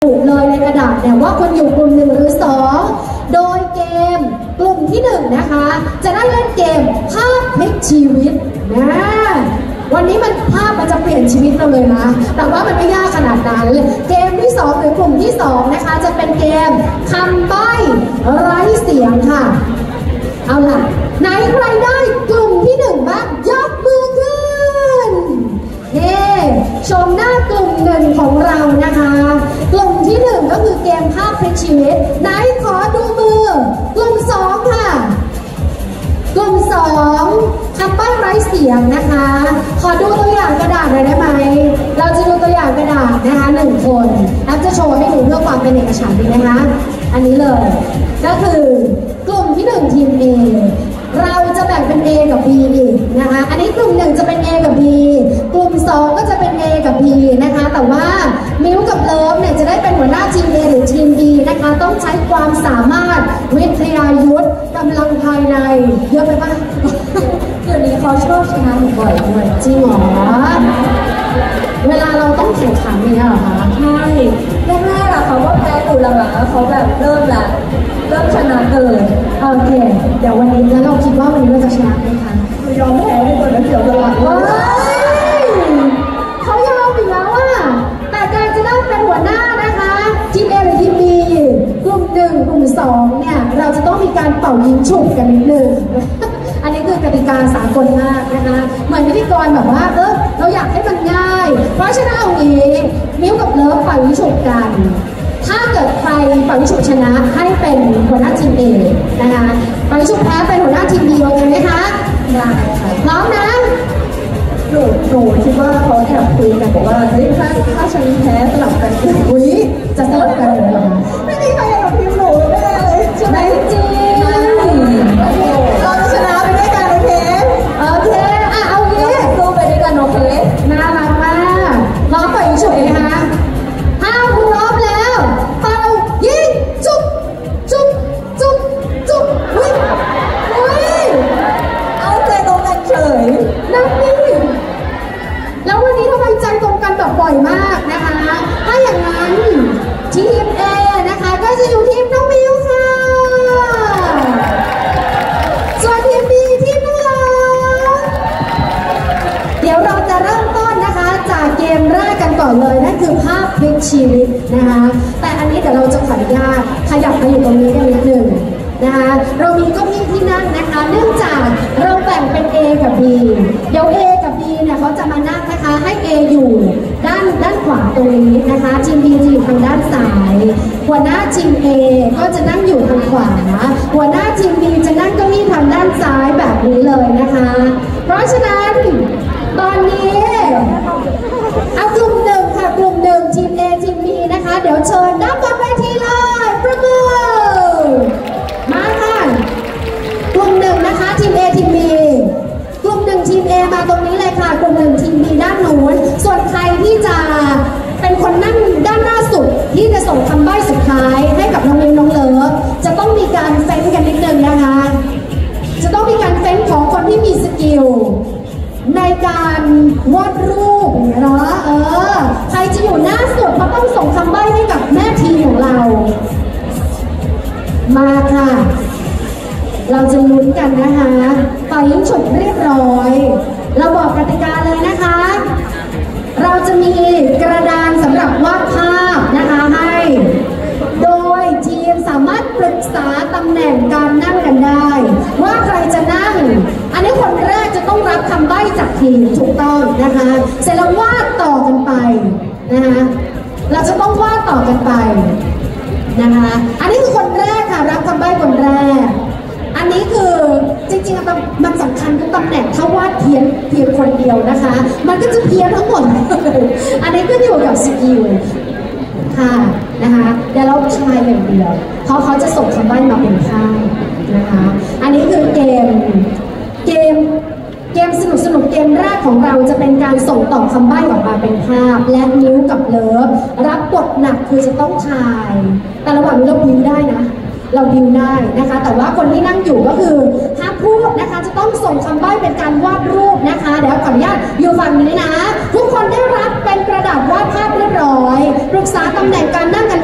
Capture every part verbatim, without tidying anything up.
เลยในกระดาษเนี่ยว่าคนอยู่กลุ่มหนึ่งหรือสองโดยเกมกลุ่มที่หนึ่งนะคะจะได้เล่นเกมภาพพลิกชีวิตนะวันนี้มันภาพมันจะเปลี่ยนชีวิตเราเลยนะแต่ว่ามันไม่ยากขนาดนั้นเกมที่สองหรือกลุ่มที่สองนะคะจะเป็นเกมคำใบ้ไร้เสียงค่ะเอาล่ะไหนใครได้กลุ่มที่หนึ่งบ้างยกมือขึ้นเฮ้ชมหน้ากลุ่มหนึ่งของเรานะคะกลุ่มที่หนึ่งก็คือเกมภาพพลิกชีวิตไหนขอดูมือกลุ่มสองค่ะกลุ่มสองคำใบ้ไร้เสียงนะคะขอดูตัวอย่างกระดาษหน่อยได้ไหมเราจะดูตัวอย่างกระดาษนะคะหนึ่งคนแอปจะโชว์ให้ดูเพื่อความเป็นเอกฉันท์ดีไหมคะอันนี้เลยก็คือกลุ่มที่หนึ่งทีม A เราจะแบ่งเป็น A กับ B อีกนะคะอันนี้กลุ่มหนึ่งจะเป็น A กับ B กลุ่มสองก็จะเป็น A กับ B นะคะแต่ว่ามิ้วกับเลิฟเนี่ยจะได้เป็นหัวหน้าทีม A หรือทีม B นะคะต้องใช้ความสามารถวิทยายุทธกำลังภายในเยอะไปปะเดี๋ยวนี้เขาชอบชนะหนูบ่อยด้วยจริงเหรอเวลาเราต้องแข่งขันเนี่ยเหรอคะใช่แรกๆอะเขาก็แพ้อยู่หลังๆเขาแบบเริ่มละเริ่มชนะเกินโอเคเดี๋ยววันนี้แล้วเราคิดว่าวันนี้เราจะชนะไหมคะเรายอมแพ้ให้ตัวนักเกี่ยวกับเราเขายอมอีกแล้วอะแต่การจะได้เป็นหัวหน้านะคะทีม A หรือทีม B กลุ่มหนึ่งกลุ่มสองเนี่ยเราจะต้องมีการเป่ายิงฉุบกันนิดนึงอันนี้คือกติกาสากลมากนะคะเหมือนพิธีกรแบบว่าเออเราอยากให้มันง่ายเพราะฉะนั้นเอางี้มิ้วกับเลิฟเป่ายิงฉุบกันถ้าเกิดใครเป่ายิงฉุบชนะให้เป็นหัวหน้าทีม A นะคะเป่ายิงฉุบแพ้เป็นหัวหน้าทีม B โอเคไหมคะได้ค่ะพร้อมนะหนูหนูคิดว่าเขาแอบคุยกันบอกว่าเฮ้ยถ้าถ้าฉันแพ้สลับกันอุ้ยจะสลับกันเหรอไม่มีใครอยากทีมหนูแน่เลยใช่ไหมจริงเราจะชนะไปด้วยกันโอเคโอเคอ่ะเอางี้สู้ไปด้วยกันโอเคน่ารักมากร้องเป่ายิงฉุบเลยนะคะห้าพร้อมแล้วเป่ายิงจุ๊บจุ๊บจุ๊บจุ๊บอุ้ยอุ้ยเอาใจตรงกันเฉยนั่นนี่แล้ววันนี้ทำไมใจตรงกันแบบบ่อยมากนะคะถ้าอย่างนั้นทีม A นะคะก็จะอยู่ทีมน้องมิวค่ะส่วนทีม B ทีมน้องเลิฟเดี๋ยวเราจะเริ่มต้นนะคะจากเกมแรกกันก่อนเลยนั่นคือภาพพลิกชีวิตนะคะแต่อันนี้เดี๋ยวเราจะขออนุญาตขยับมาอยู่ตรงนี้กันนิดหนึ่งนะคะเรามีเก้าอี้ที่นั่งนะคะเนื่องจากเราแบ่งเป็น A กับ B เดี๋ยว A กับ B เนี่ยเขาจะมานั่งนะคะให้ A อยู่ด้านด้านขวาตรงนี้นะคะทีม B จะอยู่ทางด้านซ้ายหัวหน้าทีม A ก็จะนั่งอยู่ทางขวาหัวหน้าทีม B จะนั่งเก้าอี้ทางด้านซ้ายแบบนี้เลยนะคะเพราะฉะนั้นตอนนี้เอากลุ่มหนึ่งค่ะกลุ่มหนึ่งทีม A ทีม B นะคะเดี๋ยวเชิญด้านบนเวทีเลยประมือมาค่ะกลุ่มหนึ่งนะคะทีม A ทีม B กลุ่มหนึ่งทีม A มาตรงนี้เลยค่ะกลุ่มหนึ่งทีม B ด้านนู้นส่วนใครที่จะเป็นคนนั่งด้านหน้าสุดที่จะส่งคำใบ้สุดท้ายให้กับน้องมิวน้องเลิฟจะต้องมีการเฟ้นกันนิดนึงนะคะจะต้องมีการเฟ้นของคนที่มีสกิลในการวาดรูปเนาะเออใครจะอยู่หน้าสุดเขาต้องส่งคำใบ้ให้กับแม่ทีมของเรามาค่ะเราจะลุ้นกันนะคะเป่ายิงฉุบเรียบร้อยเราบอกกติกาเลยนะคะเราจะมีกระดานสำหรับวาดภาพนะคะให้โดยทีมสามารถปรึกษาตำแหน่งการนั่งกันได้ว่าใครจะนั่งอันนี้คนแรกจะต้องรับคำใบ้จากทีมถูกต้องนะคะเสร็จแล้ววาดต่อกันไปนะคะเราจะต้องวาดต่อกันไปนะคะอันนี้คือคนแรกค่ะรับคำใบ้คนแรกอันนี้คือจริงๆมันสำคัญทุกตำแหน่งถ้าวาดเพี้ยนเพียงคนเดียวนะคะมันก็จะเพี้ยนทั้งหมดอันนี้ก็อยู่กับสกิลค่ะนะคะเดี๋ยวเราทายอย่างเดียวเพราะเขาจะส่งคำใบ้มาเป็นข้างนะคะอันนี้คือเกมเกมเกมสนุกสนุกเกมแรกของเราจะเป็นการส่งต่อคำใบ้ออกมาเป็นภาพและนิ้วกับเลิฟรับบทหนักคือจะต้องทายแต่ระหว่างนี้เราบิวได้นะเราบิวได้นะคะแต่ว่าคนที่นั่งอยู่ก็คือห้ามพูดนะคะจะต้องส่งคำใบ้เป็นการวาดรูปนะคะเดี๋ยวขออนุญาตอยู่ฝั่งนี้นะทุกคนได้รับเป็นกระดาษวาดภาพเรียบร้อยปรึกษาตำแหน่งการนั่งกัน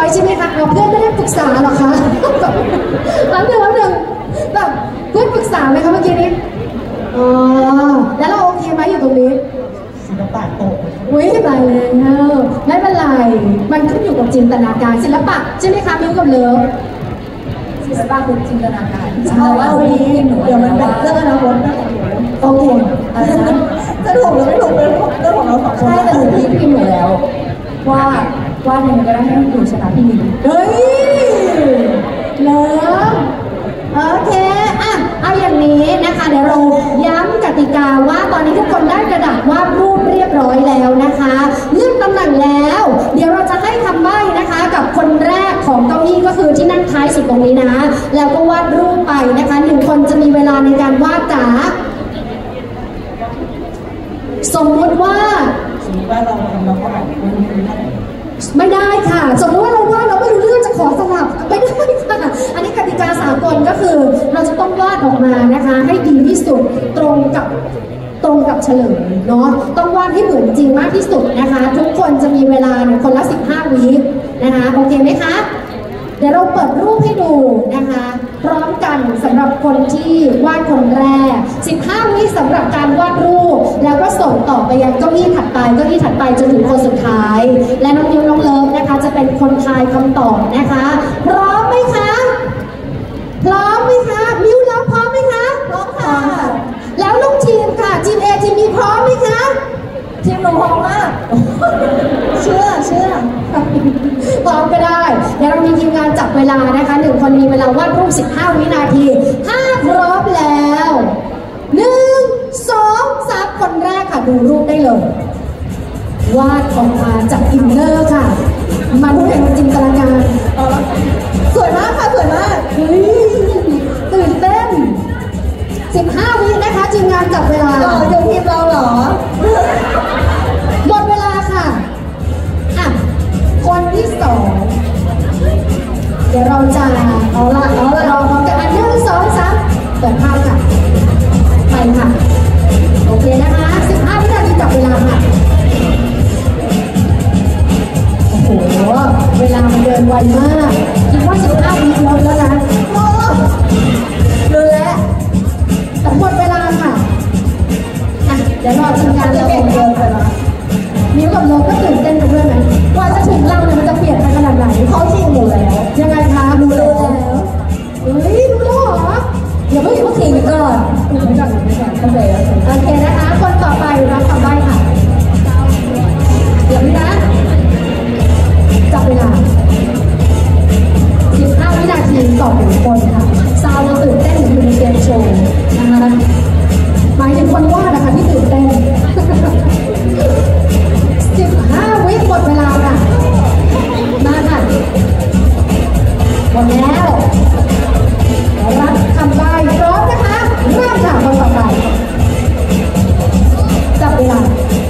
อยใช่ไหมคะเอาเพื่อนไม่ได้ปรึกษาหรอคะแล้วหนึ่งแล้วหนึ่งแบบเพื่อนปรึกษาไหมคะเมื่อกี้นี้อ๋อแล้วเราโอเคไหมอยู่ตรงนี้ศิลปะตกวิ่งไปแล้วไม่เป็นไรมันขึ้นอยู่กับจินตนาการศิลปะใช่ไหมคะมิ้วกับเลิฟศิลปะคือจินตนาการใช่ว่าวันนี้เดี๋ยวมันเป็นเรื่องอนาคตนะโอเคจะถูกหรือไม่ถูกเป็นเรื่องของเราสองคนใช่แต่หนูพี่พิมพ์อยู่แล้วว่าว่ายังไงก็ได้ให้หนูชนะพี่มิ้วเฮ้ยเลิฟโอเคอ่ะเอาอย่างนี้นะคะเดี๋ยวเราย้ำกติกาว่าตอนนี้ทุกคนได้กระดาษวาดรูปเรียบร้อยแล้วนะคะเลือกตำแหน่งแล้วเดี๋ยวเราจะให้คำใบ้นะคะกับคนแรกของเก้าอี้ก็คือที่นั่งท้ายสุดตรงนี้นะแล้วก็วาดรูปไปนะคะหนึ่งคนจะมีเวลาในการวาดจ๋าสมมติว่าสมมติว่าเราทำเราก็แบบไม่ได้ค่ะสมมติว่าเราวาดเราไม่รู้เรื่องจะขอสลับไม่ได้ค่ะอันนี้กติกาสากลก็คือเราจะต้องวาดออกมานะคะให้ดีที่สุดตรงกับตรงกับเฉลยเนาะต้องวาดให้เหมือนจริงมากที่สุดนะคะทุกคนจะมีเวลาเนี่ยคนละสิบห้าวินะคะโอเคไหมคะเดี๋ยวเราเปิดรูปให้ดูนะคะพร้อมกันสำหรับคนที่วาดคนแรกสิบห้าวิสำหรับการวาดรูปแล้วก็ส่งต่อไปยังเก้าอี้ถัดไปเก้าอี้ถัดไปจนถึงคนสุดท้ายและน้องนิ้วน้องเลิฟนะคะจะเป็นคนทายคำตอบนะคะพร้อมไหมคะพร้อมไหมคะมิ้วแล้วพร้อมไหมคะพร้อมค่ะแล้วลูกทีมค่ะทีม A ทีม B พร้อมไหมคะทีมหนูพร้อมมากเชื่อเชื่อพร้อมก็ได้เดี๋ยวเรามีทีมงานจับเวลานะคะหนึ่งคนมีเวลาวาดรูปสิบห้าวินาทีถ้าพร้อมแล้วหนึ่งสองสามคนแรกค่ะดูรูปได้เลยวาดออกมาจากอินเนอร์ค่ะมันเป็นจินตนาการสวยมากค่ะสวยมากเฮ้ยตื่นเต้นสิบห้าวินะคะทีมงานจับเวลาต่ออยู่ทีมเราเหรอหมดเวลาค่ะอ่ะคนที่สองเดี๋ยวเราจะเอาละเอาละเราพร้อมกันอันหนึ่งสองสามเปิดภาพค่ะไปค่ะโอเคนะคะสิบห้าวินาทีจับเวลาค่ะโอ้โหเวลามันเดินไวมากคิดว่าสิบห้าวิลดแล้วนะโอ้เลยแล้วแต่หมดเวลาค่ะอ่ะเดี๋ยวรอทีมงานเราเดินเดินไปแล้วนิ้วกับโลก็ตื่นเต้นไปด้วยไหมกว่าจะถึงเราเนี่ยมันจะเปลี่ยนไปขนาดไหนเขาชิงหมดแล้วยังไงคะรู้แล้วเฮ้ยรู้แล้วเหรอเดี๋ยวเพิ่งทิ้งก่อนไม่ก่อนไม่ก่อนเข้าใจแล้วโอเคนะคะคนต่อไปรับคำใบ้ค่ะเดี๋ยวนี้นะจับเวลาสิบห้าวินาทีต่อหนึ่งคนค่ะซาวเราตื่นเต้นเหมือนอยู่ในเกมโชว์นะคะหมายถึงคนวาดนะคะที่ตื่นเต้นสิบห้าวิหมดเวลาค่ะมาค่ะหมดแล้วรับคำใบ้พร้อมนะคะเริ่มค่ะคนต่อไปจับเวลา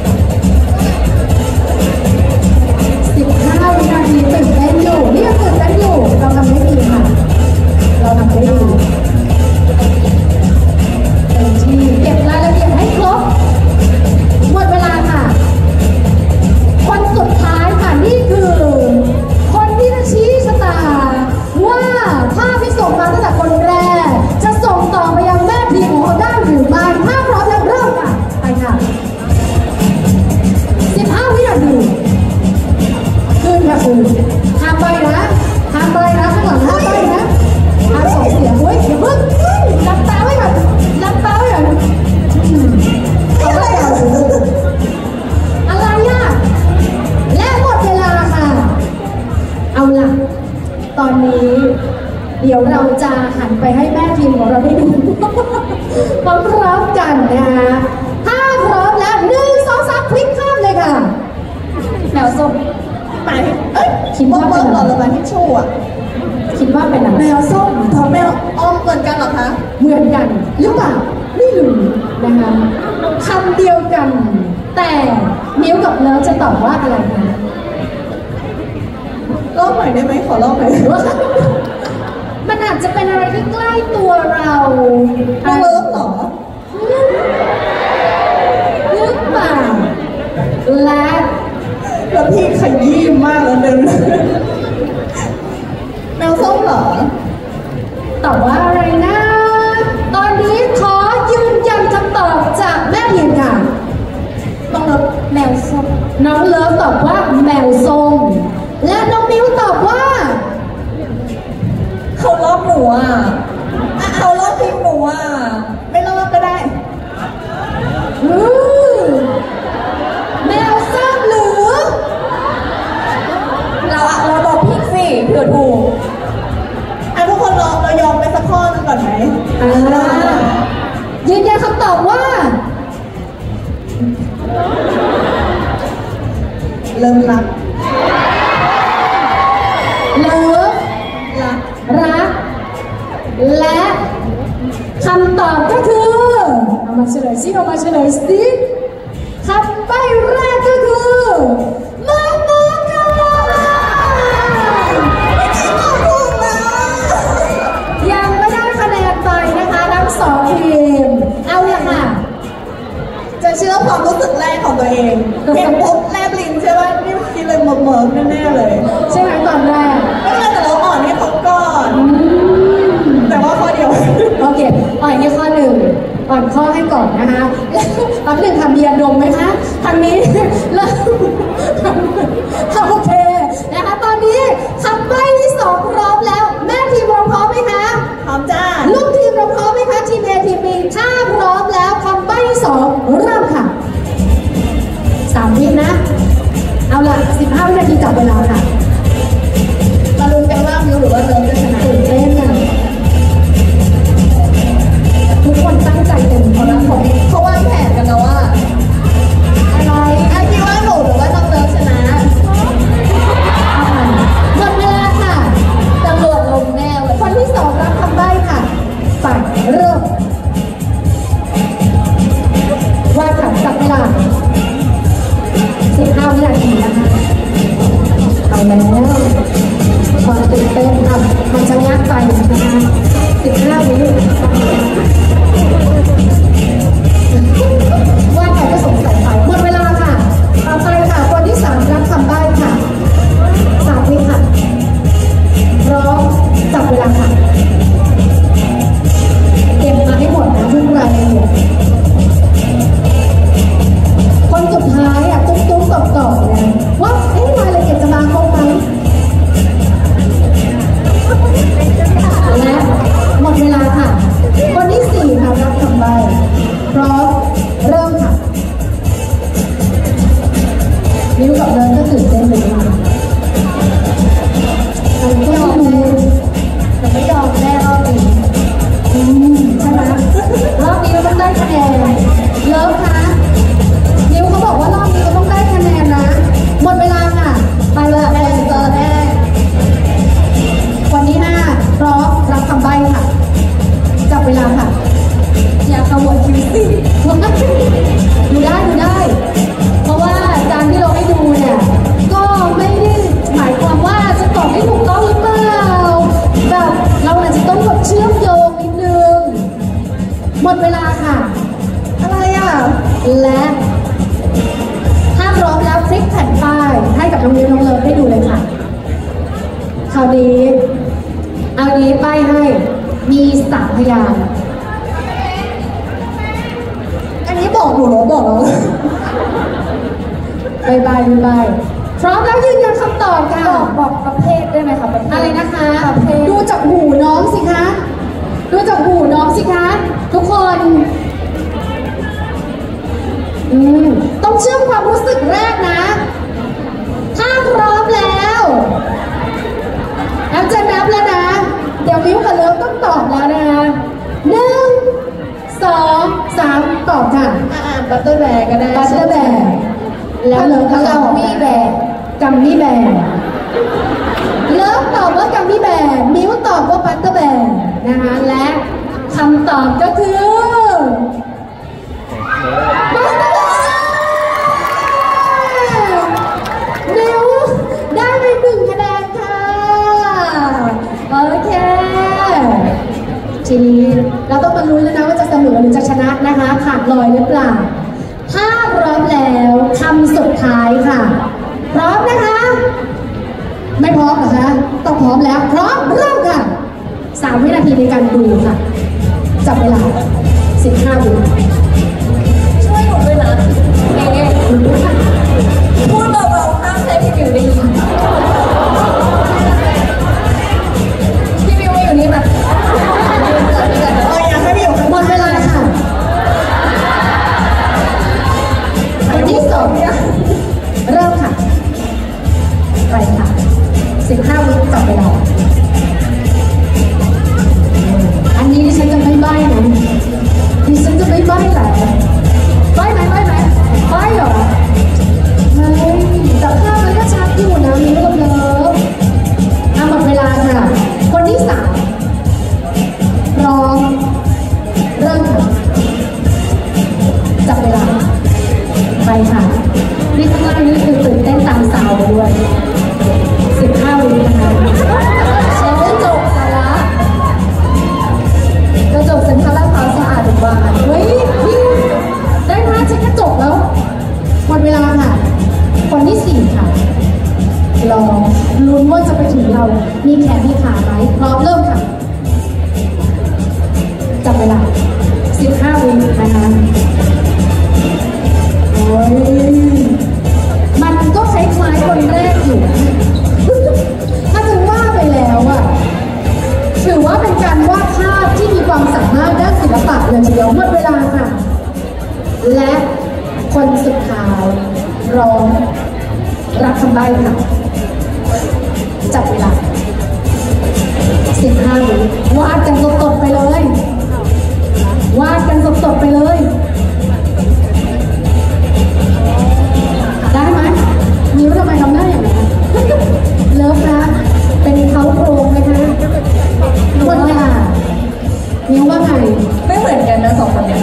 สิบห้าวินาทีตื่นเต้นอยู่นี่ยังตื่นเต้นอยู่เราทำได้ดีค่ะเราทำได้ดีเต็มที่เก็บรายละเอียดให้ครบหมดเวลาค่ะคนสุดท้ายค่ะนี่คือคนที่จะชี้ชะตาว่าภาพที่ส่งมาตั้งแต่คนแรกจะส่งต่อไปยังแม่ทีมของเขาได้หรือไม่ถ้าพร้อมแล้วเริ่มค่ะไปค่ะสิบห้าวินาทีขึ้นค่ะคุณห้ามไปนะห้ามไปนะข้างหลังห้ามไปนะห้ามส่งเสียงเฮ้ยอย่าเพิ่งหลับตาไว้ก่อนหลับตาไว้ก่อนเอาไว้ก่อนอะไรอ่ะและหมดเวลาค่ะเอาล่ะตอนนี้เดี๋ยวเราจะหันไปให้แม่ทีมของเราได้ดูพร้อมๆกันนะคะถ้าพร้อมแล้วหนึ่งสองสามพลิกข้ามเลยค่ะแมวส้มหมายเอ้ยคิดว่าเป็นหรอหรือว่าทิชชู่อ่ะคิดว่าเป็นอะไรแมวส้มท้องแมวอ้อมเหมือนกันหรอคะเหมือนกันหรือเปล่าไม่รู้นะคะคำเดียวกันแต่นิ้วกับเลิฟจะตอบว่าอะไรคะลอกหน่อยได้ไหมขอลอกหน่อยมันอาจจะเป็นอะไรที่ใกล้ตัวเราเลิฟหรอหรือเปล่าและแล้วพี่ขยี้มากแล้วเดินเหรอตอบว่าอะไรนะตอนนี้ขอยืนยันคำตอบจากแม่ทีมค่ะน้องเลิฟแมวส้มน้องเลิฟตอบว่าแมวส้มและน้องมิ้วตอบว่าเขารอบหนูอ่ะเขารอบทีมหนูอ่ะไม่รอบก็ได้แมวส้มหรือเราอะเราบอกผิดสิเผื่อถูกอ่ะทุกคนเราเรายอมไปสักข้อนึงก่อนไหมอ่ายืนยันคำตอบว่าเริ่มรักเลิฟรักรักและคำตอบก็คือเอามาเฉลยสิเอามาเฉลยสิคำใบ้แรกก็คือมะม่วงค่ะยังไม่ได้คะแนนไปนะคะทั้งสองทีมเอาละค่ะจะเชื่อความรู้สึกแรกของตัวเองเห็นปุ๊บแลบลิ้นใช่ไหมนี่คิดเลยเมิร์มแน่ๆเลยใช่ไหมตอนแรกไม่เป็นไรแต่เราอ่อนให้เขาก่อนแต่ว่าข้อเดียวโอเคอ่อนแค่ข้อหนึ่งอ่อนข้อให้ก่อนนะคะตอนหนึ่งทำเบียร์ดมไหมคะทางนี้เริ่มโอเคนะคะตอนนี้คำใบ้ที่สองพร้อมแล้วแม่ทีมเราพร้อมไหมคะพร้อมจ้าลูกทีมเราพร้อมไหมคะทีมเอทีมบีถ้าพร้อมแล้วคำใบ้ที่สองเริ่มค่ะสามวินะเอาล่ะสิบห้าวินาทีจับเวลาค่ะมาลุ้นกันว่ามิวหรือว่าเลิฟจะชนะตื่นเต้นอ่ะทุกคนตั้งใจเต็มเขาแล้วเขาเขาวางแผนกันนะว่าอะไรไอ้คิดว่าหนูหรือว่าน้องเลิฟชนะหมดเวลาค่ะตำรวจลงแน่เลยคนที่สองรับคำใบ้ค่ะไปเริ่มว่าค่ะจับเวลาสิบห้าวินาทีนะคะเอาแล้วความตื่นเต้นค่ะมันจะยากไปนะคะสิบห้าวิว่าใครก็สงสัยไปหมดเวลาค่ะต่อไปค่ะคนที่สามรับคำใบ้ค่ะสามวิค่ะพร้อมจับเวลาค่ะเก็บมาให้หมดนะทุกรายละเอียดคนสุดท้ายอ่ะตุ้มตุ้มตอบตอบเลยว่าเอ๊ะรายละเอียดจะมาครบไหมและหมดเวลาค่ะคนที่สี่ค่ะรับคำใบ้พร้อมเริ่มค่ะนิ้วกับเดินก็ตื่นเต้นเลยค่ะเราก็ยอมเลยแต่ไม่ยอมแน่รอบนี้อืมใช่ไหมรอบนี้เราต้องได้คะแนนเลิฟค่ะนิ้วเขาบอกว่ารอบนี้เราต้องได้คะแนนนะหมดเวลาค่ะไปเลยแอนเซอร์แน่วันที่ห้าพร้อมรับคำใบ้ค่ะจับเวลาค่ะอย่าขบวนคิวสิดูได้ดูได้เพราะว่าการที่เราให้ดูเนี่ยก็ไม่ได้หมายความว่าจะตอบให้ถูกต้องหรือเปล่าแบบเราอาจจะต้องแบบเชื่อมโยงนิดนึงหมดเวลาค่ะอะไรอ่ะและถ้าพร้อมแล้วพลิกแผ่นป้ายให้กับน้องนิ้วน้องเลิฟได้ดูเลยค่ะคราวนี้เอานี้ป้ายให้มีสามพยางค์อันนี้บอกหนูหรอบอกเราบายบายบายพร้อมแล้วยืนยันคำตอบค่ะบอกประเภทได้ไหมคะอะไรนะคะประเภทดูจากหูน้องสิคะดูจากหูน้องสิคะทุกคนอืมต้องเชื่อมความรู้สึกแรกนะถ้าพร้อมแล้วแล้วจะนับแล้วนะเดี๋ยวมิ้วกับเลิฟต้องตอบแล้วนะหนึ่งสองสามตอบค่ะอ่าบัตเตอร์แบร์ก็ได้บัตเตอร์แบร์แล้วเลิฟก็กัมมี่แบร์กัมมี่แบร์เลิฟตอบว่ากัมมี่แบร์มิ้วตอบว่าบัตเตอร์แบร์นะคะและคำตอบก็คือบัตเตอร์แบร์นิ้วได้ไปหนึ่งคะแนนค่ะโอเคทีนี้เราต้องมาลุ้นแล้วนะว่าจะเสมอหรือจะชนะนะคะขาดลอยหรือเปล่าถ้าพร้อมแล้วคำสุดท้ายค่ะพร้อมนะคะไม่พร้อมเหรอคะต้องพร้อมแล้วพร้อมเริ่มค่ะสามวินาทีในการดูค่ะจับเวลาสิบห้าวิช่วยหนูด้วยนะเอ๊ะพูดเบาๆห้ามใช้พี่มิวได้ยินพี่มิวอยู่นี่แบบเอออยากให้พี่อยู่ข้างหมดเวลาค่ะคนที่สองเนี่ยเริ่มค่ะไปค่ะสิบห้าวิจับเวลาอันนี้ดิฉันจะไม่ใบ้นะดิฉันจะไม่ใบ้แหละใบ้ไหมใบ้ไหมใบ้เหรอไม่แต่ภาพมันก็ชัดอยู่นะมีเริ่มเลิฟอ่ะหมดเวลาค่ะคนที่สามพร้อมเริ่มค่ะจับเวลาไปค่ะนี่ข้างล่างนี่คือตื่นเต้นตามสาวไปด้วยสิบห้าวินะคะแล้วก็จบสาระกระจกเซ็นทรัลลาดพร้าวสะอาดหรือว่าเฮ้ยพี่ได้นะฉันแค่จบแล้วหมดเวลาค่ะคนที่สี่ค่ะรอลุ้นว่าจะไปถึงเรามีแขนมีขาไหมพร้อมเริ่มค่ะจับเวลาสิบห้าวินะคะโอ้ยมันก็คล้ายๆคนแรกอยู่ถ้าจะว่าไปแล้วอะถือว่าเป็นการวาดภาพที่มีความสามารถด้านศิลปะเลยทีเดียวหมดเวลาค่ะและคนสุดท้ายร้องรับคำใบ้ค่ะจับเวลาสิบห้าวิวาดกันสดๆไปเลยวาดกันสดๆไปเลยได้ไหมนิ้วทำไมทำหน้าอย่างนั้นเลิฟนะเป็นเขาโครงไหมคะหมดเวลานิ้วว่าไงไม่เหมือนกันนะสองคนเนี้ย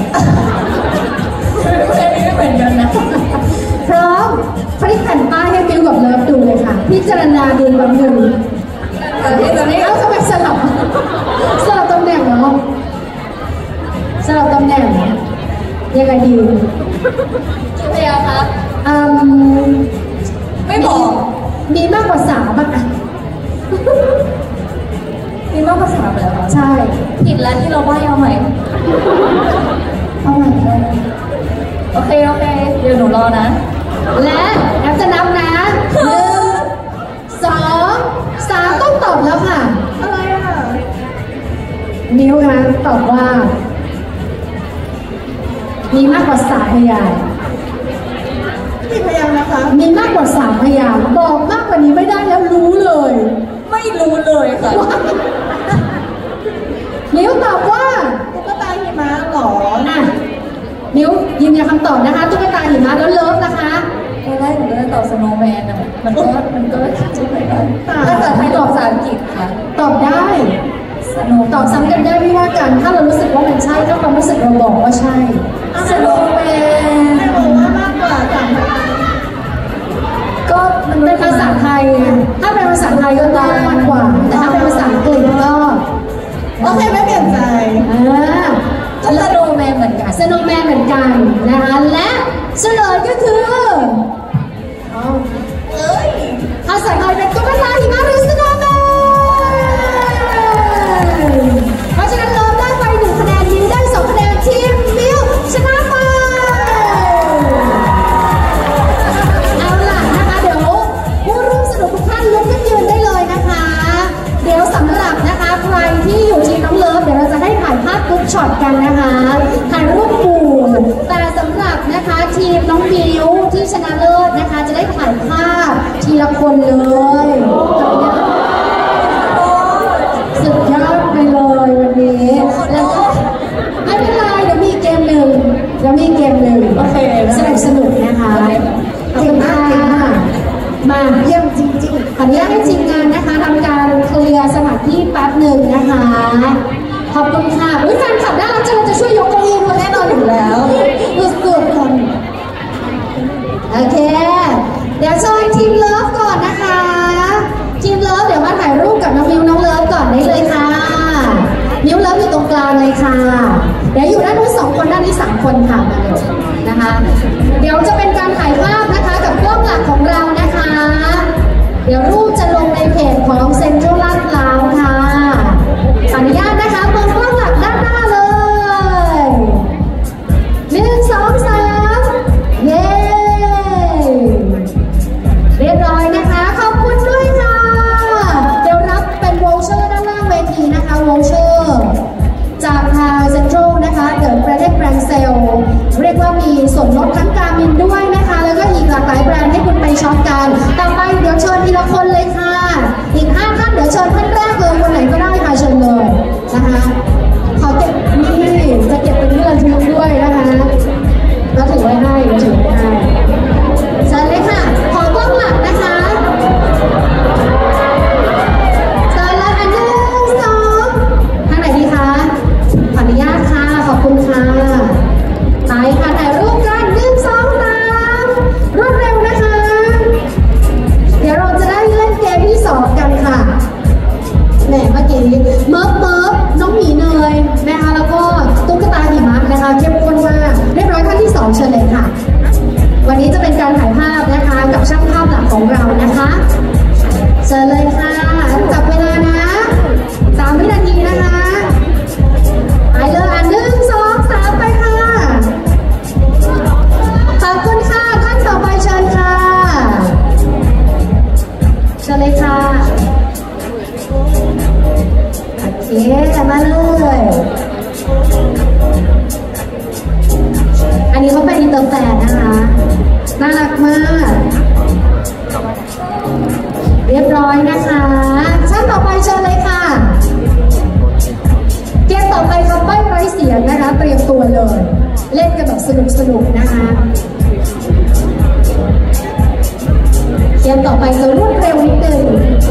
ไม่เหมือนกันนะพร้อมพลิกแผ่นป้ายให้มิวกับเลิฟดูเลยค่ะพิจารณาดูแบบหนึ่งตอนนี้ตอนนี้แล้วทำไมสลับสลับตำแหน่งเหรอสลับตำแหน่งยังไงดีกี่พยางค์คะอืมไม่บอกมีมากกว่าสามอ่ะมีมากกว่าสามแล้วค่ะใช่ผิดแล้วที่เราใบ้เอาใหม่เอาใหม่เลยโอเคโอเคเดี๋ยวหนูรอนะและแอปจะนับนะหนึ่งสองสามต้องตอบแล้วค่ะอะไรอ่ะมิวคะตอบว่ามีมากกว่าสามพยางค์กี่พยางค์นะคะมีมากกว่าสามพยางค์บอกมากกว่านี้ไม่ได้แล้วรู้เลยไม่รู้เลยค่ะมิวตอบว่าตุ๊กตาหิมะหรออ่ะมิวยืนยันคำตอบนะคะตุ๊กตาหิมะแล้วเลิฟนะคะตอนแรกหนูก็จะตอบสโนว์แมนอ่ะมันก็มันก็คิดไม่ได้ภาษาไทยตอบภาษาอังกฤษค่ะตอบได้สโนว์ตอบซ้ำกันได้ไม่ว่ากันถ้าเรารู้สึกว่ามันใช่ถ้าความรู้สึกเราบอกว่าใช่สโนว์แมนไม่บอกว่ามากกว่าสามพยางค์ก็มันเป็นภาษาไทยถ้าเป็นภาษาไทยก็ได้มากกว่าแต่ถ้าเป็นภาษาอังกฤษก็โอเคไม่เปลี่ยนใจอ่าสโนว์แมนเหมือนกันสโนว์แมนเหมือนกันนะคะและเฉลยก็คือเอ้ยภาษาไทยเป็นตุ๊กตาหิมะหรือสโนว์แมนเพราะฉะนั้นเลิฟได้ไปหนึ่งคะแนนมิวได้สองคะแนนทีมมิวชนะไปเอาล่ะนะคะเดี๋ยวผู้ร่วมสนุกทุกท่านลุกขึ้นยืนได้เลยนะคะเดี๋ยวสำหรับนะคะใครที่อยู่ทีมน้องเลิฟเดี๋ยวเราจะได้ถ่ายภาพกรุ๊ปช็อตกันนะคะถ่ายรูปหมู่แต่สำหรับนะคะทีมน้องมิวที่ชนะเลิศนะคะจะได้ถ่ายภาพทีละคนเลยสุดยอดไปเลยวันนี้แล้วก็ไม่เป็นไรเดี๋ยวมีเกมหนึ่งเดี๋ยวมีเกมหนึ่งโอเคสนุกสนุกนะคะขอบคุณค่ะมาเยี่ยมจริงๆขออนุญาตให้ทีมงานนะคะทำการเคลียร์สถานที่แป๊บหนึ่งนะคะขอบคุณค่ะอุ้ยแฟนคลับน่ารักจังเลยจะช่วยยกเก้าอี้มาแน่นอนอยู่แล้วสุดๆคนโอเคเดี๋ยวเชิญทีมเลิฟก่อนนะคะทีมเลิฟเดี๋ยวมาถ่ายรูปกับน้องมิวน้องเลิฟก่อนได้เลยค่ะมิวเลิฟอยู่ตรงกลางเลยค่ะเดี๋ยวอยู่ด้านนู้นสองคนด้านนี้สามคนค่ะมาเลยนะคะเดี๋ยวจะเป็นการถ่ายภาพนะคะกับกล้องหลักของเรานะคะเดี๋ยวรูปจะลงในเพจของเซ็นทรัลดี๋ยวเชิญทีละคนเลยค่ะอีกห้าท่านเดี๋ยวเชิญท่านแรกเลยคนไหนก็ได้ค่ะเชิญเลยนะคะขอเก็บนี่จะเก็บเป็นที่ระลึกด้วยนะคะเราถือไว้ให้เราถือไว้ให้เชิญเลยค่ะขอกล้องหลักนะคะเชิญเลยอันหนึ่งสองทางไหนดีคะขออนุญาตค่ะขอบคุณค่ะไปค่ะถ่ายรูปกันหนึ่งสองสามรวดเร็วนะคะเดี๋ยวเราจะได้เล่นเกมที่สองกันค่ะแหมเมื่อกี้เมิร์ฟเมิร์ฟน้องหมีเนยนะคะแล้วก็ตุ๊กตาหิมะนะคะเข้มข้นมากเรียบร้อยท่านที่สองเชิญเลยค่ะวันนี้จะเป็นการถ่ายภาพนะคะกับช่างภาพหลักของเรานะคะเชิญเลยค่ะจับเวลานะสามวินาทีนะคะไปเลยอันหนึ่งสองสามไปค่ะขอบคุณค่ะท่านต่อไปเชิญค่ะเชิญเลยค่ะโอเคมาเลยอันนี้เขาเป็นอินเตอร์แฟนนะคะน่ารักมากเรียบร้อยนะคะท่านต่อไปเชิญเลยค่ะเกมต่อไปคำใบ้ไร้เสียงนะคะเตรียมตัวเลยเล่นกันแบบสนุกสนุกนะคะเกมต่อไปจะรวดเร็วนิดนึง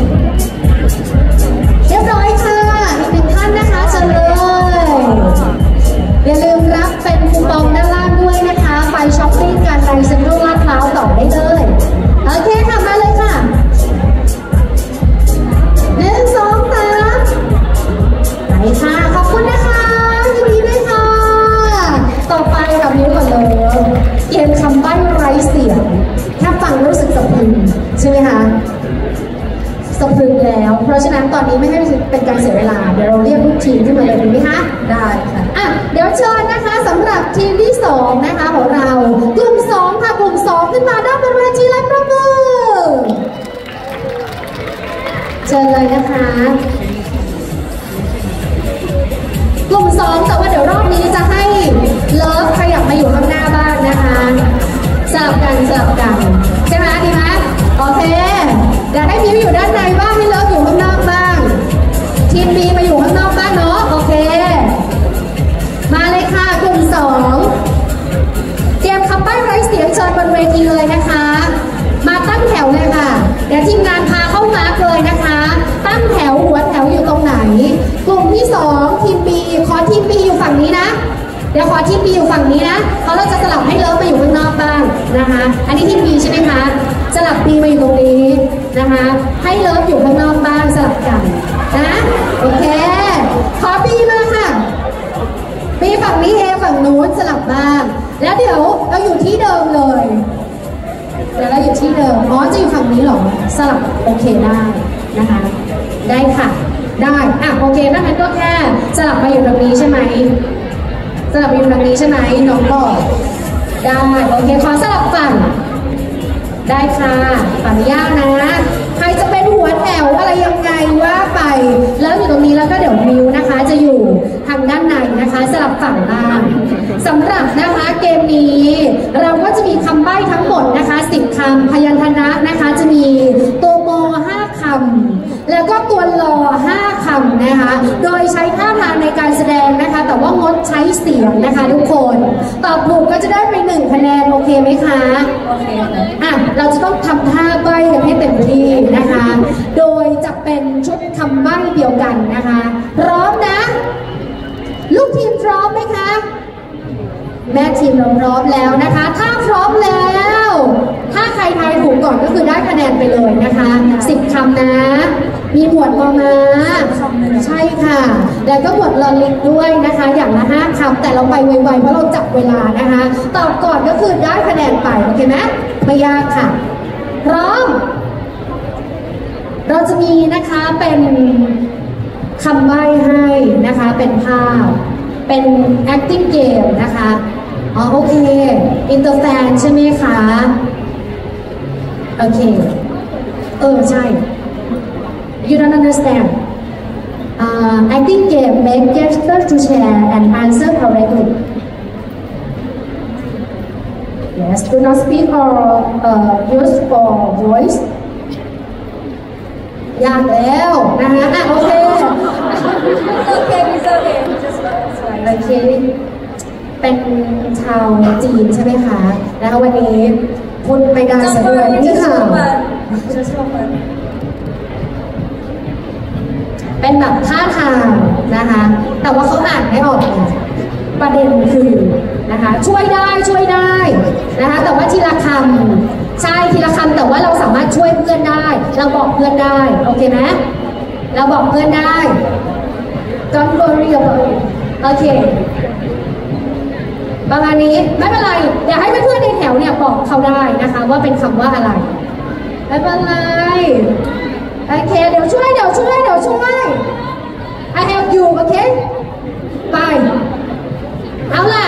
เรียบร้อยค่ะอีกหนึ่งท่านนะคะเชิญเลยอย่าลืมรับเป็นคูปองด้านล่างด้วยนะคะไปช้อปปิ้งกันในเซ็นทรัลลาดพร้าวต่อได้เลยโอเคค่ะมาเลยค่ะหนึ่งสองสามไปค่ะขอบคุณนะคะยินดีด้วยค่ะต่อไปค่ะมิ้วก่อนเลยเกมคำใบ้ไร้เสียงแค่ฟังรู้สึกสะพรึงใช่ไหมคะสะพรึงแล้วเพราะฉะนั้นตอนนี้ไม่ให้เป็นการเสียเวลาเดี๋ยวเราเรียกลูกทีมขึ้นมาเลยดีไหมคะได้ค่ะอ่ะเดี๋ยวเชิญนะคะสำหรับทีมที่สองนะคะของเรากลุ่มสองค่ะกลุ่มสองขึ้นมาด้านบนเวทีและประมือเชิญเลยนะคะกลุ่มสองแต่ว่าเดี๋ยวรอบนี้จะให้เลิฟขยับมาอยู่ข้างหน้าบ้างนะคะสลับกันสลับกันใช่ไหมดีไหมโอเคเดี๋ยวให้มิวอยู่ด้านในบ้างให้เลิฟอยู่ข้างนอกบ้างทีมบีมาอยู่ข้างนอกบ้างเนาะโอเคมาเลยค่ะกลุ่มสองเตรียมคำใบ้ไร้เสียงเชิญบนเวทีเลยนะคะมาตั้งแถวเลยค่ะเดี๋ยวทีมงานพาเข้ามาร์กเลยนะคะตั้งแถวหัวแถวอยู่ตรงไหนกลุ่มที่สองทีมบีขอทีมบีอยู่ฝั่งนี้นะเดี๋ยวขอทีมบีอยู่ฝั่งนี้นะเพราะเราจะสลับให้เลิฟมาอยู่ข้างนอกบ้างนะคะอันนี้ทีมบีใช่ไหมคะสลับบีมาอยู่ตรงนี้นะคะให้เลิฟอยู่ข้างนอกบ้างสลับกันนะโอเคขอบีมาค่ะบีฝั่งนี้เอฝั่งนู้นสลับบ้างแล้วเดี๋ยวเราอยู่ที่เดิมเลยเดี๋ยวเราอยู่ที่เดิมอ๋อจะอยู่ฝั่งนี้หรอสลับโอเคได้นะคะได้ค่ะได้อ่ะโอเคถ้างั้นก็แค่สลับมาอยู่ตรงนี้ใช่ไหมสลับอยู่ตรงนี้ใช่ไหมน้องบอกได้โอเคขอสลับฝั่งได้ค่ะขออนุญาตนะใครจะเป็นหัวแถวอะไรยังไงว่าไปแล้วอยู่ตรงนี้แล้วก็เดี๋ยวมิวนะคะจะอยู่ทางด้านในนะคะสลับฝั่งบ้างสำหรับนะคะเกมนี้เราก็จะมีคำใบ้ทั้งหมดนะคะสิบคำพยัญชนะนะคะจะมีตัวโมห้าคำแล้วก็ตัวลอห้าคำนะคะโดยใช้ท่าทางในการแสดงนะคะแต่ว่างดใช้เสียงนะคะทุกคนตอบถูกก็จะได้ไปหนึ่งคะแนนโอเคไหมคะโอเคอ่ะเราจะต้องทำท่าใบ้กันให้เต็มที่นะคะโดยจะเป็นชุดคำใบ้เดียวกันนะคะพร้อมนะลูกทีมพร้อมไหมคะแม่ทีมเราพร้อมแล้วนะคะถ้าพร้อมแล้วถ้าใครทายถูกก่อนก็คือได้คะแนนไปเลยนะคะสิบคำนะมีหมวดมอมาใช่ค่ะแล้วก็หมวดลอลิงด้วยนะคะอย่างละห้าคำแต่เราไปไวๆเพราะเราจับเวลานะคะตอบก่อนก็คือได้คะแนนไปโอเคไหมไม่ยากค่ะพร้อมเราจะมีนะคะเป็นคำใบ้ให้นะคะเป็นภาพเป็น acting game นะคะอ๋อโอเคอินเตอร์แฟนใช่ไหมคะโอเคเออใช่ you don't understand uh, acting game make gesture to share and answer correctly yes do not speak or uh, use or voice ยากแล้วนะคะอ่ะโอเคโอเคพี่โอเค just right โอเค เป็นชาวจีนใช่ไหมคะนะคะวันนี้พูดไม่ได้ซะด้วยนี่ค่ะ just one เป็นแบบท่าทางนะคะ แต่ว่าเขาอ่านไม่ออกเนี่ยประเด็นคือนะคะช่วยได้ช่วยได้นะคะแต่ว่าทีละคำใช่ทีละคำแต่ว่าเราสามารถช่วยเพื่อนได้ เราบอกเพื่อนได้โอเคไหมเราบอกเพื่อนได้ Don't worry about it โอเคประมาณนี้ไม่เป็นไรเดี๋ยวให้เพื่อนๆในแถวเนี่ยบอกเขาได้นะคะว่าเป็นคำว่าอะไรไม่เป็นไรโอเคเดี๋ยวช่วยเดี๋ยวช่วยเดี๋ยวช่วย I help you โอเคไปเอาล่ะ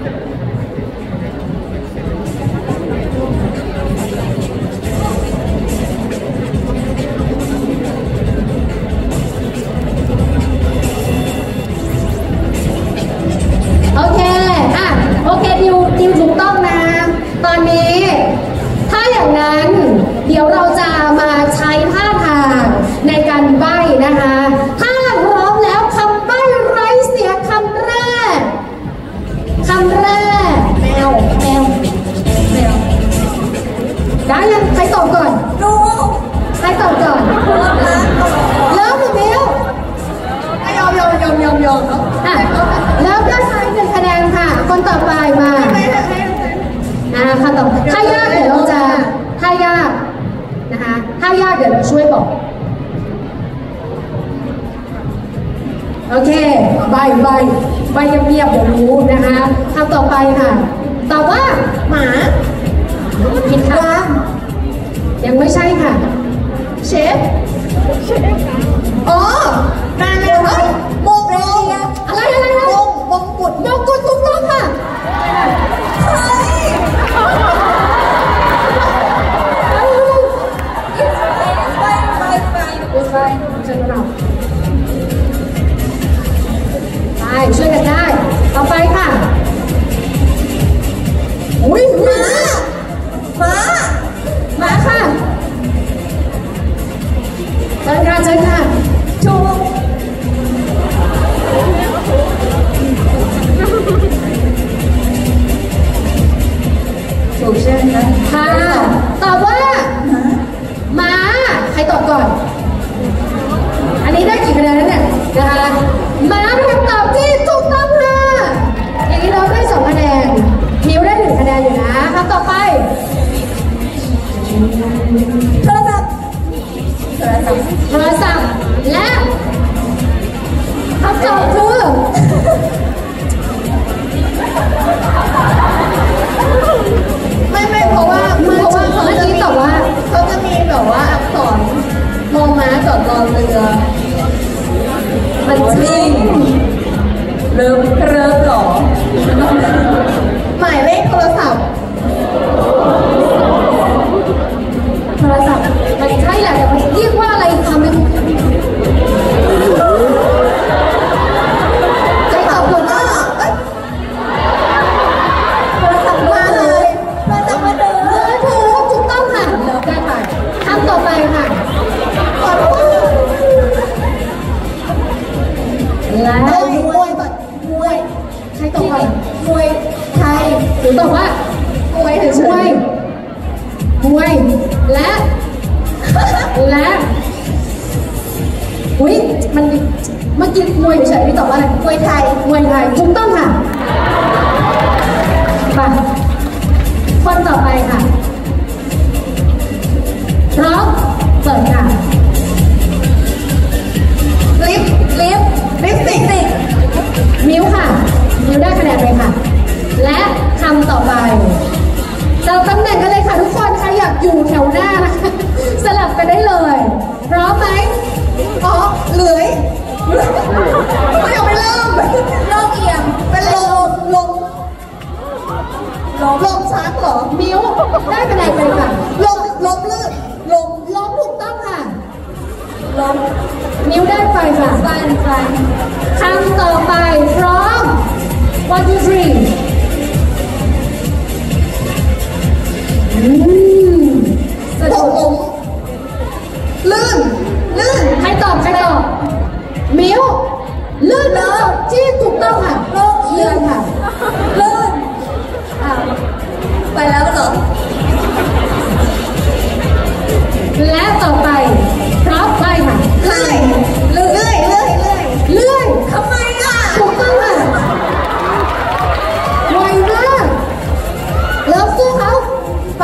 โอเคอ่ะโอเคดิวดิวถูกต้องนะตอนนี้ถ้าอย่างนั้นเดี๋ยวเราจะมาใช้ท่าทางในการใบ้นะคะถ้าพร้อมแล้วคำใบ้ไร้เสียงคำแรกคำแรกแมวแมวแมวได้ยังใครตอบก่อนดูใครตอบก่อนเริ่มหรือเบลยอมยอมยอมยอมยอมเนาะอ่ะเริ่มได้ไหมหนึ่งคะแนนค่ะ คนต่อไปมาไม่ให้ให้อ่าคำต่อไปถ้ายากเดี๋ยวเราจะถ้ายากนะคะถ้ายากเดี๋ยวเราช่วยบอกโอเคใบใบใบเงียบๆเดี๋ยวรู้นะคะคำต่อไปค่ะตอบว่าหมาผิดค่ะยังไม่ใช่ค่ะเชฟอ๋อนาเมลเฮ้ยมงลงอะไรอะไรนะมงมงกุฎมงกุฎถูกต้องค่ะเฮ้ยไปไป It's fine เชิญเราไปช่วยกันได้ ต่อไปค่ะอุ้ยหมาม้าหมาค่ะเชิญค่ะเชิญค่ะถูกถูกใช่ไหมคะค่ะตอบว่าม้าใครตอบก่อน อันนี้ได้กี่คะแนนแล้วเนี่ยนะคะม้าเป็นคำตอบที่ถูกต้องค่ะอย่างนี้เราได้สองคะแนนมิวได้หนึ่งคะแนนอยู่นะคำต่อไปโทรศัพท์โทรศัพท์โทรศัพท์และคำตอบคือไม่ไม่เพราะว่าเพราะว่าเมื่อกี้ตอบว่าเขาจะมีแบบว่าอักษรมอม้าจอดรอเรือมันจริงเริ่มเริ่มหรอหมายเลขโทรศัพท์โทรศัพท์มันใช่แหละแต่มันเรียกว่าอะไรคำนึงใจตอบถูกต้องโทรศัพท์มาเลยมาจากมาเดิเออถูกถูกต้องค่ะเลิกได้ค่ะคำต่อไปค่ะขอโทษและมวยมวยก่อนมวยใครตอบก่อนมวยไทยหรือตอบว่ามวยเฉมวย ยมวยและและอุ้ยมันเมื่อกี้มวยเฉยๆที่ตอบว่าอะไรๆมวยไทยมวยไทยถูกต้องค่ะไปคนต่อไปค่ะพร้อมเปิดค่ะลิฟต์ลิฟต์ลิปสติกมิ้วค่ะ มิ้วได้คะแนนไปค่ะ และคำต่อไปเราตำแหน่งกันเลยค่ะทุกคนใครอยากอยู่แถวหน้านะคะสลับกันได้เลย พร้อมไหมอ๋อเหลือยไม่เอาไปเริ่มโลกเอียงเป็นลมลมลมลมชักเหรอมิ้วได้คะแนนไปค่ะลมลมลื่นลมล้มถูกต้องค่ะลมมิ้วได้ไปค่ะฟันฟันคำต่อไปพร้อม one two three อืมสะตดุกดลมลื่นลื่นมิวเลื่อนเป็นจบที่ถูกต้องค่ะเลื่อนค่ะเลื่อนอ่ะไปแล้วเหรอและต่อไปพร้อมไปค่ะเลื่อยเลื่อยเลื่อยเลื่อยเลื่อนทำไมอ่ะถูกต้องค่ะไวมากเริ่มสู้เขาไป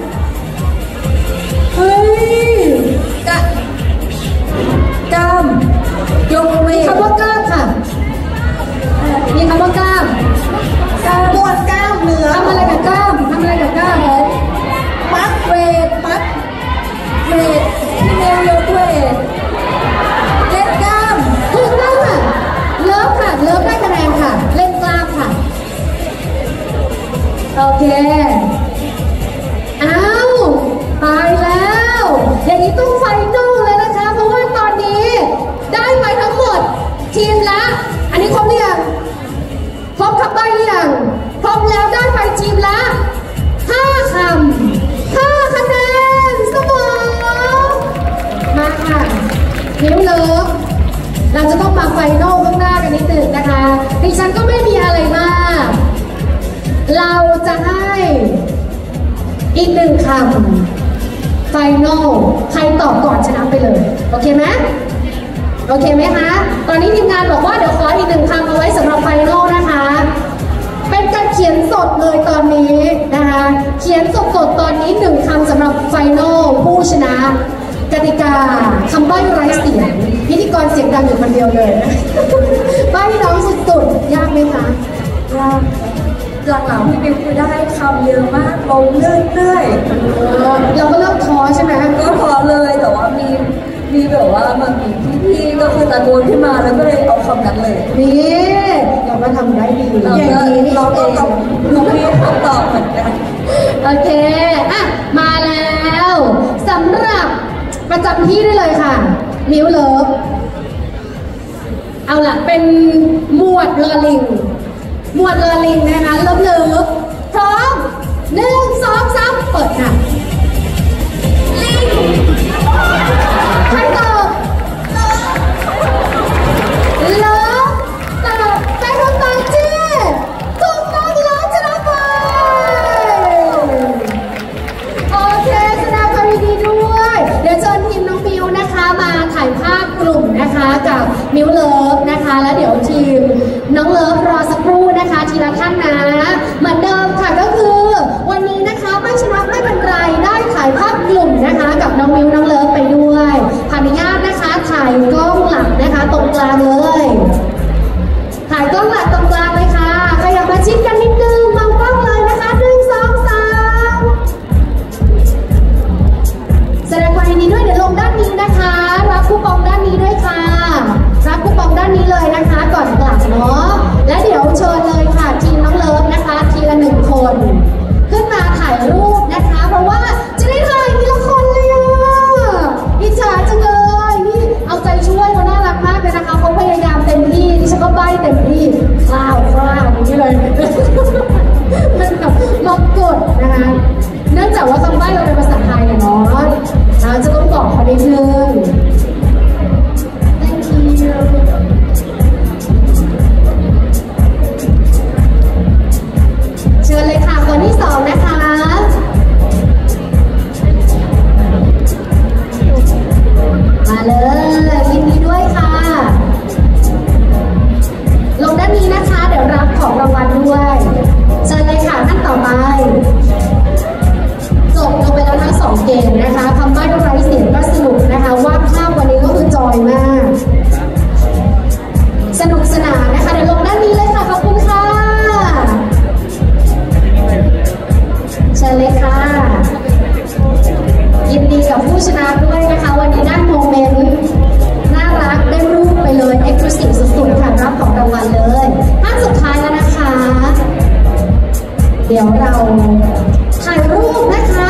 เฮ้ยกะกล้ามยกเวมีทคำว่ากล้ามค่ะมีคำว่ากล้ามมวลกล้ามเนื้อทำอะไรกับกล้ามทำอะไรกับกล้ามมัดเวทมัดเวทพี่เมลยกเวทเล่นกล้ามถูกต้องค่ะเลิฟค่ะเลิฟได้คะแนนค่ะเล่นกล้ามค่ะโอเคอ้าวตายแล้วอย่างนี้ต้องไฟนอลเลยนะคะเพราะว่าตอนนี้ได้ไปทั้งหมดทีมละอันนี้ครบหรือยังครบคำใบ้หรือยังครบแล้วได้ไปทีมละห้าคำห้าคะแนนเสมอมาค่ะนิ้วเลิฟเราจะต้องมาไฟนอลข้างหน้ากันนิดนึงนะคะดิฉันก็ไม่มีอะไรมากเราจะให้อีกหนึ่งคำไฟนอลใครตอบก่อนชนะไปเลยโอเคไหมโอเคไหมคะตอนนี้ทีมงานบอกว่าเดี๋ยวขออีกหนึ่งคำเอาไว้สำหรับไฟนอลนะคะเป็นการเขียนสดเลยตอนนี้นะคะเขียนสดสดตอนนี้หนึ่งคำสำหรับไฟนอลผู้ชนะกติกาคำใบ้ไร้เสียงพิธีกรเสียงดังอยู่คนเดียวเลยใบ้น้องสุดๆยากไหมคะยากหลังๆพี่เมลคือได้คำเยอะมากลงเรื่อยๆเออเราก็เริ่มท้อใช่ไหมก็พอเลยแต่ว่ามีมีแบบว่าบางทีพี่ๆก็คือตะโกนขึ้นมาแล้วก็เลยเอาคำนั้นเลยนี่เราก็ทำได้ดีเราอย่างก็นี้นี่เราก็เองต้องรู้พี่คำตอบเหมือนกันโอเคอ่ะมาแล้วสำหรับประจำที่ได้เลยค่ะมิวเลิฟเอาล่ะเป็นหมวดลอลิงหมวดลอลิงนะคะเลิฟเลิฟพร้อมหนึ่งสองสามเปิดค่ะลิงใครตอบเลิฟตอบเป็นคำตอบที่ถูกต้องแล้วชนะไปโอเคแสดงความยินดีด้วยเดี๋ยวเชิญทีมน้องมิวนะคะมาถ่ายภาพกลุ่มนะคะกับมิวเลิฟนะคะแล้วเดี๋ยวทีมน้องเลิฟรอสักครู่นะคะทีละท่านนะเหมือนเดิมค่ะก็คือวันนี้นะคะไม่ชนะไม่เป็นไรได้ถ่ายภาพกลุ่มนะคะกับน้องมิวน้องเลิฟไปด้วยขออนุญาตนะคะถ่ายกล้องหลังนะคะตรงกลางเลยถ่ายกล้องหลังตรงกลางเลยค่ะขยับมาชิดกันนิดนึงมองกล้องเลยนะคะหนึ่งสองสามแสดงความยินดีด้วยเดี๋ยวลงด้านนี้นะคะรับคูปองด้านนี้ด้วยค่ะรับคูปองด้านนี้เลยนะคะก่อนกลับเนาะและเดี๋ยวเชิญเลยค่ะทีมน้องเลิฟนะคะทีละหนึ่งคนขึ้นมาถ่ายรูปนะคะเพราะว่าจะได้ถ่ายทีละคนเลยอ่ะอิจฉาจังเลยนี่เอาใจช่วยเขาน่ารักมากเลยนะคะเขาพยายามเต็มที่ดิฉันก็ใบ้เต็มที่คลาวคลาวอย่างนี้เลย มันแบบมากดนะคะเนื่องจากว่าคำใบ้เราเป็นภาษาไทยอะเนาะเราจะต้องบอกเขานิดนึง Thank you เชิญเลยค่ะคนที่สองนะคะ มาเลยยินดีด้วยค่ะ ลงด้านนี้นะคะเดี๋ยวรับของรางวัลด้วยเชิญเลยค่ะท่านต่อไปจบลงไปแล้วทั้งสองเกมนะคะคำใบ้ไร้เสียงก็สนุกนะคะวาดภาพวันนี้ก็คือจอยมากสนุกสนานนะคะเดี๋ยวลงด้านนี้เลยค่ะขอบคุณค่ะเชิญเลยค่ะยินดีกับผู้ชนะด้วยนะคะวันนี้ได้โมเมนต์น่ารักได้รูปไปเลยเอ็กซ์คลูซีฟสุดๆค่ะรับของรางวัลเลยท่านสุดท้ายแล้วนะคะเดี๋ยวเราถ่ายรูปนะคะ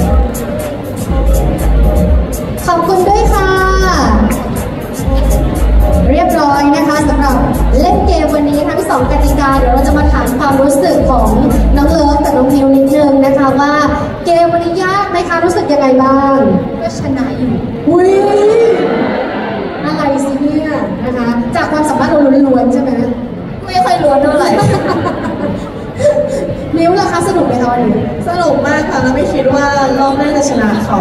ขอบคุณด้วยค่ะเรียบร้อยนะคะสำหรับเล่นเกมวันนี้ทั้งสองกติกาเดี๋ยวเราจะมาถามความรู้สึกของน้องเลิฟกับน้องมิวนิดนึงนะคะว่าเกมวันนี้ยากไหมคะรู้สึกยังไงบ้างก็ชนะอยู่อุ้ยอะไรสิเนี่ยนะคะสนุกมากค่ะแล้วไม่คิดว่ารอบแรกจะชนะเขา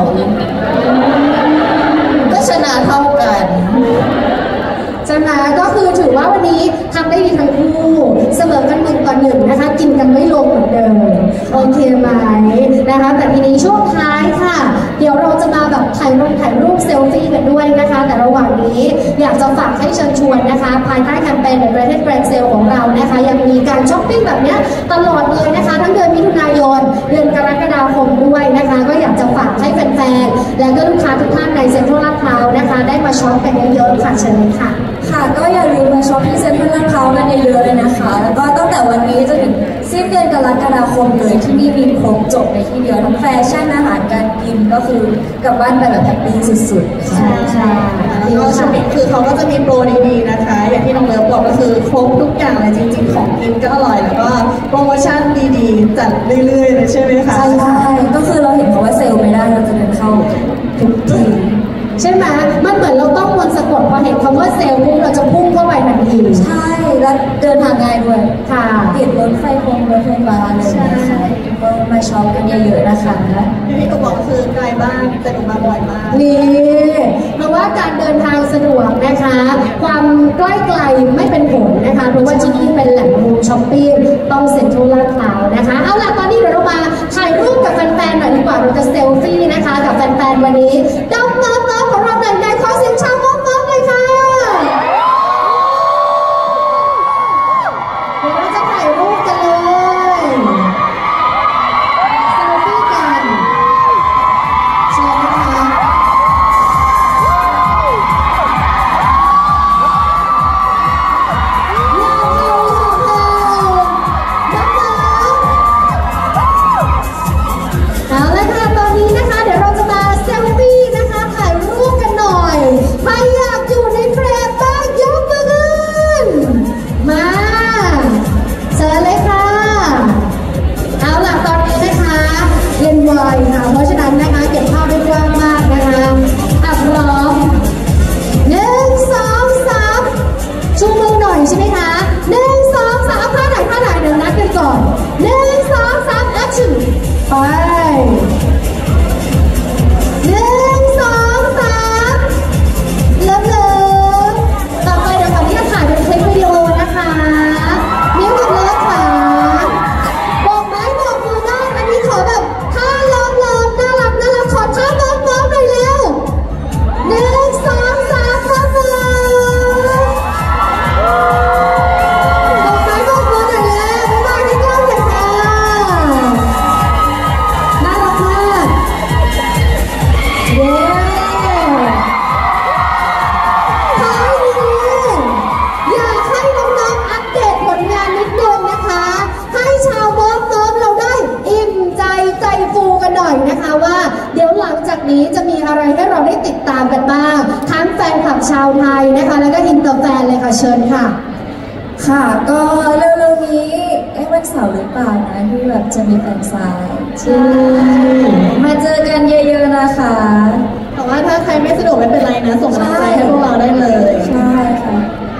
ก็ชนะเท่ากันใช่ไหมก็คือถือว่าวันนี้ทำได้ดีทั้งคู่เสมอกันหนึ่งต่อหนึ่งนะคะกินกันไม่ลงเหมือนเดิมโอเคไหมนะคะแต่ทีนี้ช่วงท้ายค่ะเดี๋ยวเราจะมาแบบถ่ายรูปถ่ายรูปเซลฟี่กันด้วยนะคะแต่ระหว่างนี้อยากจะฝากให้เชิญชวนนะคะภายใต้แคมเปญ The Greatest Grand Sale ของเรานะคะยังมีการช้อปปิ้งแบบนี้ตลอดเลยนะคะทั้งเดือนมิถุนายนเดือนกรกฎาคมด้วยนะคะก็อยากจะฝากให้แฟนๆและก็ลูกค้าทุกท่านในเซ็นทรัลลาดพร้าวนะคะได้มาช็อปกันเยอะๆค่ะเชิญเลยค่ะค่ะก็อย่าลืมมาช็อปที่เซ็นทรัลลาดพร้าวกันเยอะๆเลยนะคะแล้วก็ตั้งแต่วันนี้จนถึงสิ้นเดือนกรกฎาคมเลยที่นี่มีครบจบในที่เดียวทั้งแฟชั่นอาหารการกินก็คือกลับบ้านไปแบบแฮปปี้สุดๆใช่ใช่แล้วก็ช็อปปิ้งคือเขาก็จะมีโปรดีๆนะคะอย่างที่น้องเลิฟบอกก็คือครบทุกอย่างเลยจริงๆของกินก็อร่อยแล้วก็โปรโมชั่นดีๆจัดเรื่อยๆเลยใช่ไหมคะใช่ใช่ก็คือเราเห็นเขาว่าเซลล์ไม่ได้เราจะเดินเข้าทุกทีใช่ไหมมันเหมือนเราต้องมนต์สะกดพอเห็นคำว่าเซลล์ปุ๊บเราจะพุ่งเข้าไปทันทีใช่แล้วเดินทางง่ายด้วยค่ะติดรถไฟฟงรถไฟฟ้าเลยใช่ก็มาช็อปกันเยอะๆนะคะที่พี่ก็บอกคือไกลบ้านแต่หนูมาบ่อยมากนี่เพราะว่าการเดินทางสะดวกนะคะความใกล้ไกลไม่เป็นผลนะคะเพราะว่าที่นี่เป็นแหล่งรวมช้อปปิ้งต้องเซ็นทรัลลาดพร้าวนะคะเอาล่ะตอนนี้เดี๋ยวเรามาถ่ายรูปกับแฟนๆหน่อยดีกว่าเราจะเซลฟี่นะคะกับแฟนๆวันนี้ดาวเติมๆของเราหน่อยในขอเสียงชาวมอบๆเลยค่ะเดี๋ยวเราจะถ่ายรูปกันเลยเซลฟี่กันเชิญนะคะเอาละค่ะตอนนี้นะคะเดี๋ยวเราจะมาเซลฟี่นะคะถ่ายรูปกันหน่อยใครอยากอยู่ในเฟรมบ้างยกมือขึ้นมาเชิญเลยค่ะเอาล่ะตอนนี้นะคะเย็นไวค่ะเพราะฉะนั้นนะคะเก็บภาพได้กว้างมากนะคะอ่ะพร้อมหนึ่งสองสามชูมือหน่อยใช่ไหมคะหนึ่งสองสามท่าไหนท่าไหนเดี๋ยวนัดกันก่อนหนึ่งสองสามแอคชั่นไปหนึ่งสองสามเริ่มเลยต่อไปเดี๋ยวขออนุญาตถ่ายเป็นคลิปวิดีโอนะคะนิ้วกับเลิฟค่ะบอกไม้บอกมือได้อันนี้ขอแบบท่าเลิฟเลิฟน่ารักน่ารักขอท่าเลิฟเลิฟหน่อยเร็วหนึ่งสองสามเลิฟเลิฟบอกไม้บอกมือหน่อยเร็วบ๊ายบายที่กล้องเลยค่ะน่ารักมากเย้ท้ายนี้อยากให้น้องๆอัปเดตผลงานนิดนึงนะคะให้ชาวเวิร์กเวิร์กเราได้อิ่มใจใจฟูกันหน่อยนะคะว่าเดี๋ยวหลังจากนี้จะมีอะไรให้เราได้ติดตามกันบ้างทั้งแฟนคลับชาวไทยนะคะแล้วก็อินเตอร์แฟนเลยค่ะเชิญค่ะค่ะก็เร็วๆนี้เอ๊ะวันเสาร์หรือเปล่านะที่แบบจะมีแฟนซายใช่มาเจอกันเยอะๆนะคะแต่ว่าถ้าใครไม่สะดวกไม่เป็นไรนะส่งกำลังใจให้พวกเราได้เลยใช่ค่ะ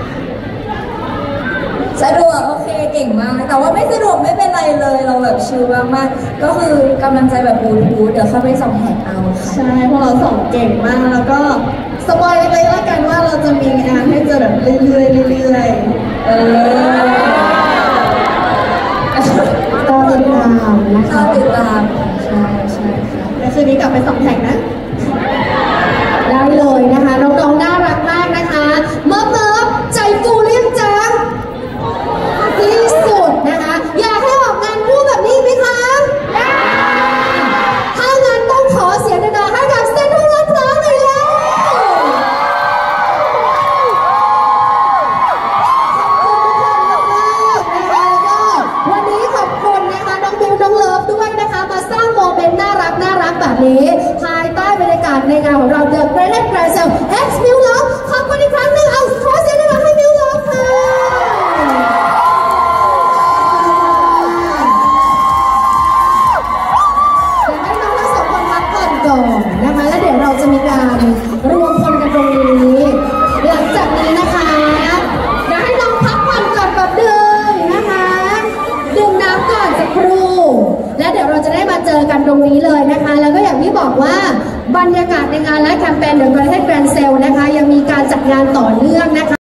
สะดวกโอเคเก่งมากแต่ว่าไม่สะดวกไม่เป็นไรเลยเราแบบชิลมากๆก็คือกำลังใจแบบบูทูธเดี๋ยวเข้าไปส่องแท็กเอาใช่พวกเราส่งเก่งมากแล้วก็สปอยเล็กๆแล้วกันว่าเราจะมีงานให้เจอแบบเรื่อยๆเรื่อยๆเออก็ติดตามนะคะติดตามใช่ใช่ค่ะเดี๋ยวคืนนี้กลับไปส่องแท็กนะได้เลยนะคะน้องๆน่ารักมากนะคะเมิร์ฟเมิร์ฟใจฟูเรียงจังที่สุดนะคะอยากให้ออกงานคู่แบบนี้ไหมคะถ้างั้นต้องขอเสียงดังๆให้กับเซ็นทรัลลาดพร้าวหน่อยเลยวันนี้ขอบคุณนะคะน้องบิวน้องเลิฟด้วยนะคะมาสร้างโมเมนต์น่ารักน่ารักแบบนี้ภายใต้บรรยากาศในงานของเรา The Greatest Grand Sale X มิวเลิฟขอบคุณอีกครั้งหนึ่งเอาขอเสียงดังๆให้มิวเลิฟค่ะอยากให้น้องทั้งสองคนพักผ่อนก่อนนะคะแล้วเดี๋ยวเราจะมีการรวมพลกันตรงนี้หลังจากนี้นะคะอยากให้น้องพักผ่อนก่อนแบบเดิมนะคะดื่มน้ำก่อนสักครู่และเดี๋ยวเราจะได้มาเจรงนี้เลยนะคะ แล้วก็อย่างที่บอกว่าบรรยากาศในงานและแคมเปญเดอะประเทศแกรนด์เซลนะคะยังมีการจัดงานต่อเนื่องนะคะ